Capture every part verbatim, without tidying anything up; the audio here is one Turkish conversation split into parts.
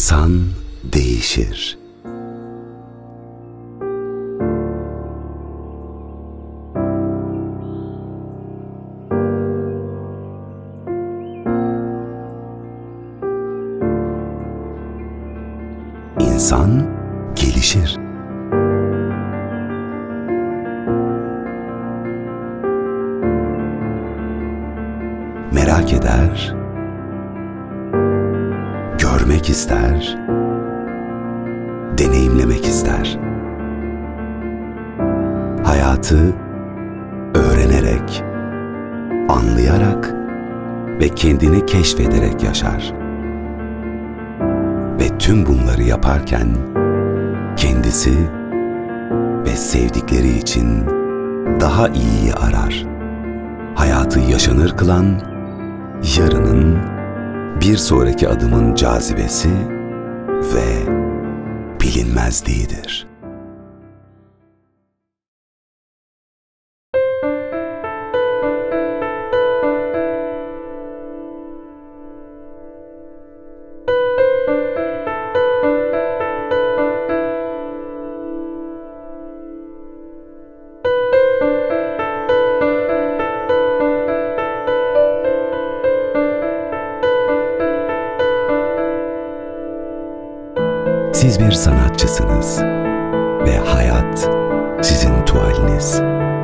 İnsan değişir. İnsan gelişir. Merak eder, görmek ister, deneyimlemek ister. Hayatı öğrenerek, anlayarak ve kendini keşfederek yaşar. Ve tüm bunları yaparken kendisi ve sevdikleri için daha iyiyi arar. Hayatı yaşanır kılan yarının bir sonraki adımın cazibesi ve bilinmezliğidir. Siz bir sanatçısınız ve hayat sizin tuvaliniz.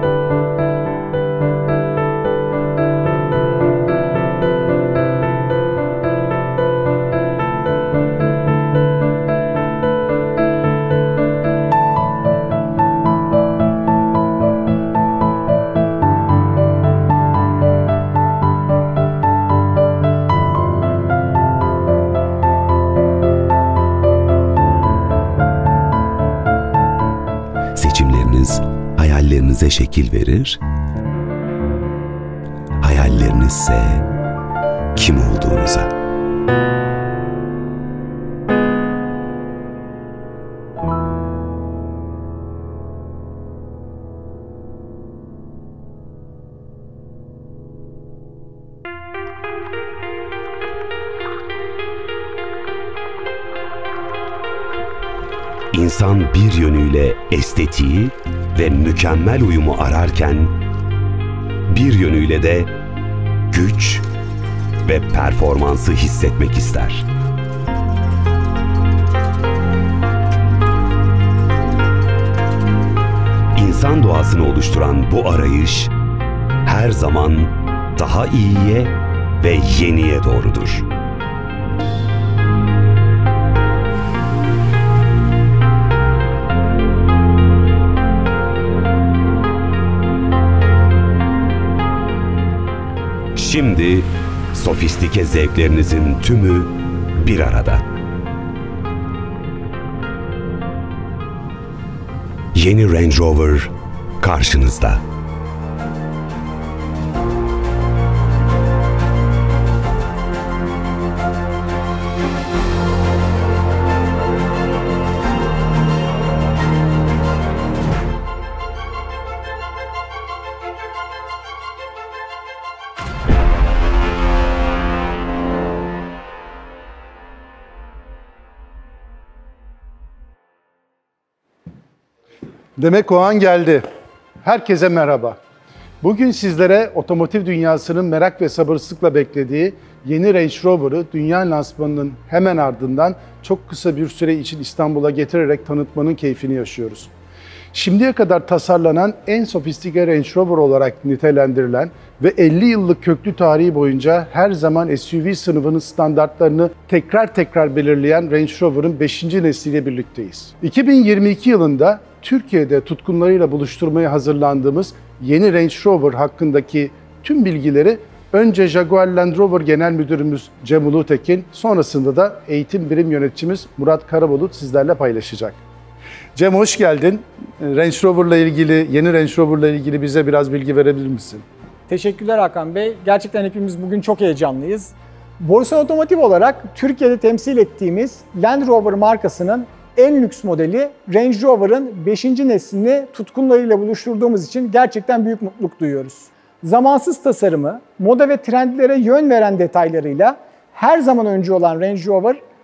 Seçimleriniz hayallerinize şekil verir, hayallerinizse kim olduğunuza. İnsan bir yönüyle estetiği ve mükemmel uyumu ararken, bir yönüyle de güç ve performansı hissetmek ister. İnsan doğasını oluşturan bu arayış, her zaman daha iyiye ve yeniye doğrudur. Şimdi sofistike zevklerinizin tümü bir arada. Yeni Range Rover karşınızda. Demek o an geldi. Herkese merhaba. Bugün sizlere otomotiv dünyasının merak ve sabırsızlıkla beklediği yeni Range Rover'ı dünya lansmanının hemen ardından çok kısa bir süre için İstanbul'a getirerek tanıtmanın keyfini yaşıyoruz. Şimdiye kadar tasarlanan en sofistike Range Rover olarak nitelendirilen ve elli yıllık köklü tarihi boyunca her zaman S U V sınıfının standartlarını tekrar tekrar belirleyen Range Rover'ın beşinci nesliyle birlikteyiz. iki bin yirmi iki yılında Türkiye'de tutkunlarıyla buluşturmaya hazırlandığımız yeni Range Rover hakkındaki tüm bilgileri önce Jaguar Land Rover Genel Müdürümüz Cem Ulutekin, sonrasında da eğitim birim yöneticimiz Murat Karabulut sizlerle paylaşacak. Cem hoş geldin. Range Rover'la ilgili, yeni Range Rover'la ilgili bize biraz bilgi verebilir misin? Teşekkürler Hakan Bey. Gerçekten hepimiz bugün çok heyecanlıyız. Borusan Otomotiv olarak Türkiye'de temsil ettiğimiz Land Rover markasının en lüks modeli Range Rover'ın beşinci neslini tutkunlarıyla buluşturduğumuz için gerçekten büyük mutluluk duyuyoruz. Zamansız tasarımı, moda ve trendlere yön veren detaylarıyla her zaman öncü olan Range Rover,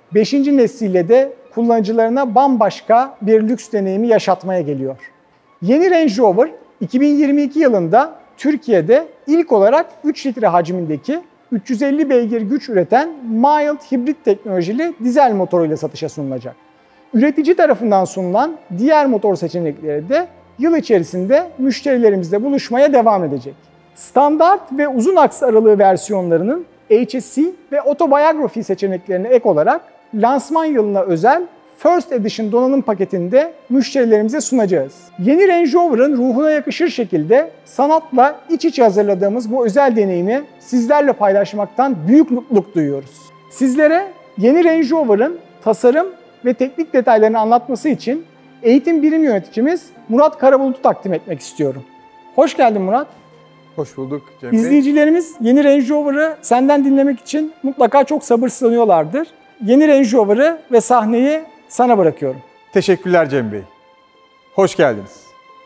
beşinci nesliyle de kullanıcılarına bambaşka bir lüks deneyimi yaşatmaya geliyor. Yeni Range Rover iki bin yirmi iki yılında Türkiye'de ilk olarak üç litre hacmindeki üç yüz elli beygir güç üreten mild hibrit teknolojili dizel motoruyla satışa sunulacak. Üretici tarafından sunulan diğer motor seçenekleri de yıl içerisinde müşterilerimizle buluşmaya devam edecek. Standart ve uzun aks aralığı versiyonlarının H S C ve Autobiography seçeneklerine ek olarak lansman yılına özel First Edition donanım paketinde müşterilerimize sunacağız. Yeni Range Rover'ın ruhuna yakışır şekilde sanatla iç içe hazırladığımız bu özel deneyimi sizlerle paylaşmaktan büyük mutluluk duyuyoruz. Sizlere yeni Range Rover'ın tasarım ve teknik detaylarını anlatması için eğitim birim yöneticimiz Murat Karabulut'u takdim etmek istiyorum. Hoş geldin Murat. Hoş bulduk Cem Bey. İzleyicilerimiz yeni Range Rover'ı senden dinlemek için mutlaka çok sabırsızlanıyorlardır. Yeni Range Rover'ı ve sahneyi sana bırakıyorum. Teşekkürler Cem Bey. Hoş geldiniz.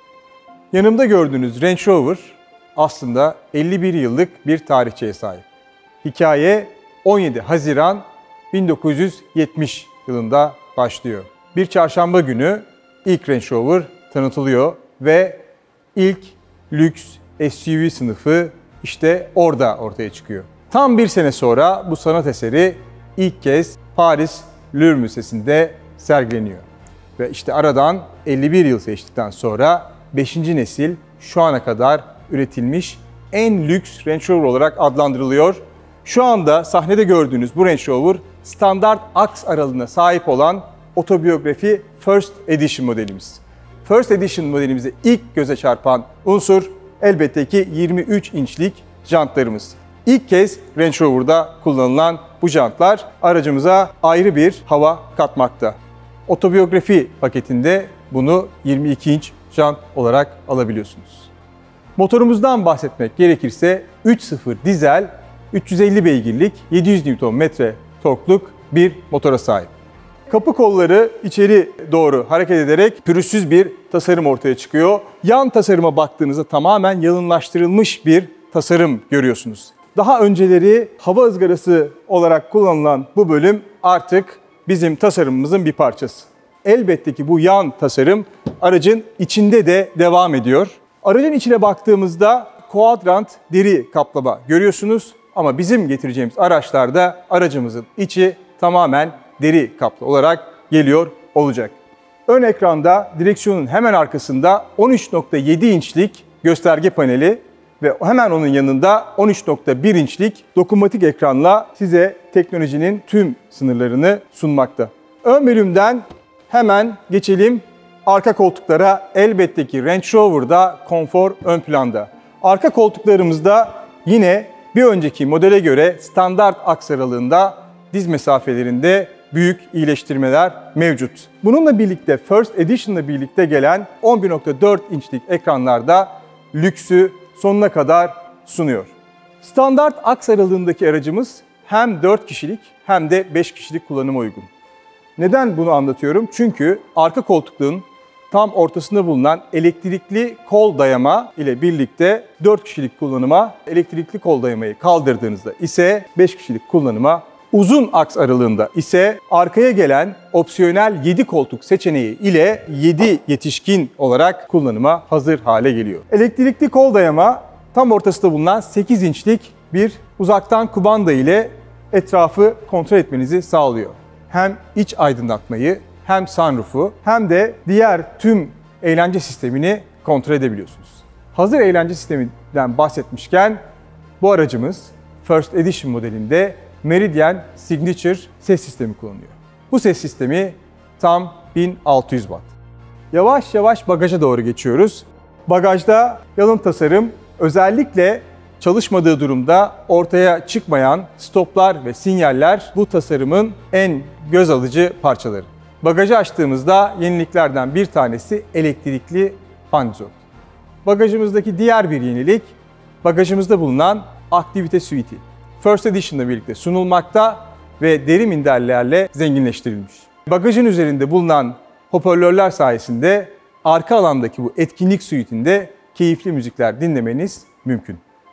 Yanımda gördüğünüz Range Rover aslında elli bir yıllık bir tarihçeye sahip. Hikaye on yedi Haziran bin dokuz yüz yetmiş yılında başlıyor. Bir çarşamba günü ilk Range Rover tanıtılıyor ve ilk lüks S U V sınıfı işte orada ortaya çıkıyor. Tam bir sene sonra bu sanat eseri ilk kez Paris Louvre Müzesi'nde sergileniyor. Ve işte aradan elli bir yıl geçtikten sonra beşinci nesil şu ana kadar üretilmiş en lüks Range Rover olarak adlandırılıyor. Şu anda sahnede gördüğünüz bu Range Rover standart aks aralığına sahip olan Autobiography First Edition modelimiz. First Edition modelimize ilk göze çarpan unsur elbette ki yirmi üç inçlik jantlarımız. İlk kez Range Rover'da kullanılan bu jantlar aracımıza ayrı bir hava katmakta. Autobiography paketinde bunu yirmi iki inç jant olarak alabiliyorsunuz. Motorumuzdan bahsetmek gerekirse üç nokta sıfır dizel üç yüz elli beygirlik yedi yüz Newton metre torkluk bir motora sahip. Kapı kolları içeri doğru hareket ederek pürüzsüz bir tasarım ortaya çıkıyor. Yan tasarıma baktığınızda tamamen yalınlaştırılmış bir tasarım görüyorsunuz. Daha önceleri hava ızgarası olarak kullanılan bu bölüm artık bizim tasarımımızın bir parçası. Elbette ki bu yan tasarım aracın içinde de devam ediyor. Aracın içine baktığımızda Quadrant deri kaplama görüyorsunuz ama bizim getireceğimiz araçlarda aracımızın içi tamamen deri kaplı olarak geliyor olacak. Ön ekranda direksiyonun hemen arkasında on üç nokta yedi inçlik gösterge paneli ve hemen onun yanında on üç nokta bir inçlik dokunmatik ekranla size teknolojinin tüm sınırlarını sunmakta. Ön bölümden hemen geçelim arka koltuklara. Elbette ki Range Rover'da konfor ön planda. Arka koltuklarımızda yine bir önceki modele göre standart aks aralığında diz mesafelerinde büyük iyileştirmeler mevcut. Bununla birlikte First Edition'la birlikte gelen on bir nokta dört inçlik ekranlarda lüksü sonuna kadar sunuyor. Standart aks aralığındaki aracımız hem dört kişilik hem de beş kişilik kullanıma uygun. Neden bunu anlatıyorum? Çünkü arka koltukluğun tam ortasında bulunan elektrikli kol dayama ile birlikte dört kişilik kullanıma, elektrikli kol dayamayı kaldırdığınızda ise beş kişilik kullanıma, uzun aks aralığında ise arkaya gelen opsiyonel yedi koltuk seçeneği ile yedi yetişkin olarak kullanıma hazır hale geliyor. Elektrikli kol dayama tam ortasında bulunan sekiz inçlik bir uzaktan kumanda ile etrafı kontrol etmenizi sağlıyor. Hem iç aydınlatmayı, hem sunroof'u hem de diğer tüm eğlence sistemini kontrol edebiliyorsunuz. Hazır eğlence sisteminden bahsetmişken bu aracımız First Edition modelinde Meridian Signature ses sistemi kullanıyor. Bu ses sistemi tam bin altı yüz watt. Yavaş yavaş bagaja doğru geçiyoruz. Bagajda yalın tasarım özellikle çalışmadığı durumda ortaya çıkmayan stoplar ve sinyaller bu tasarımın en göz alıcı parçaları. Bagajı açtığımızda yeniliklerden bir tanesi elektrikli pandizot. Bagajımızdaki diğer bir yenilik bagajımızda bulunan aktivite suite'i. First Edition'la birlikte sunulmakta ve deri minderlerle zenginleştirilmiş. Bagajın üzerinde bulunan hoparlörler sayesinde arka alandaki bu etkinlik suite'inde keyifli müzikler dinlemeniz mümkün.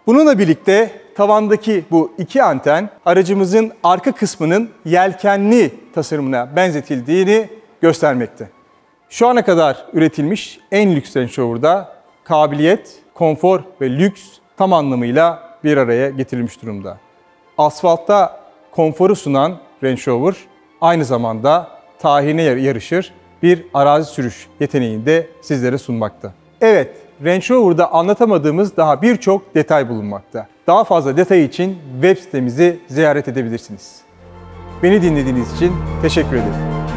Bununla birlikte tavandaki bu iki anten aracımızın arka kısmının yelkenli tasarımına benzetildiğini göstermekte. Şu ana kadar üretilmiş en lüks Range Rover'da kabiliyet, konfor ve lüks tam anlamıyla bir araya getirilmiş durumda. Asfaltta konforu sunan Range Rover aynı zamanda tarihine yarışır bir arazi sürüş yeteneğini de sizlere sunmakta. Evet, Range Rover'da anlatamadığımız daha birçok detay bulunmakta. Daha fazla detay için web sitemizi ziyaret edebilirsiniz. Beni dinlediğiniz için teşekkür ederim.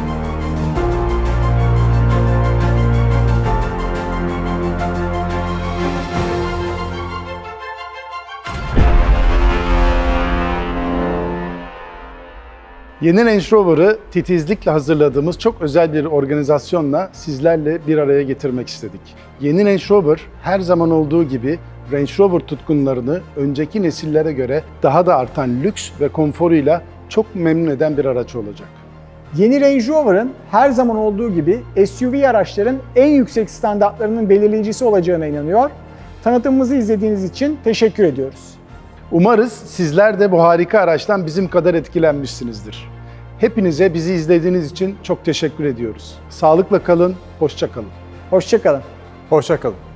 Yeni Range Rover'ı titizlikle hazırladığımız çok özel bir organizasyonla sizlerle bir araya getirmek istedik. Yeni Range Rover her zaman olduğu gibi Range Rover tutkunlarını önceki nesillere göre daha da artan lüks ve konforuyla çok memnun eden bir araç olacak. Yeni Range Rover'ın her zaman olduğu gibi S U V araçların en yüksek standartlarının belirleyicisi olacağına inanıyor. Tanıtımımızı izlediğiniz için teşekkür ediyoruz. Umarız sizler de bu harika araçtan bizim kadar etkilenmişsinizdir. Hepinize bizi izlediğiniz için çok teşekkür ediyoruz. Sağlıkla kalın, hoşça kalın. Hoşça kalın. Hoşça kalın.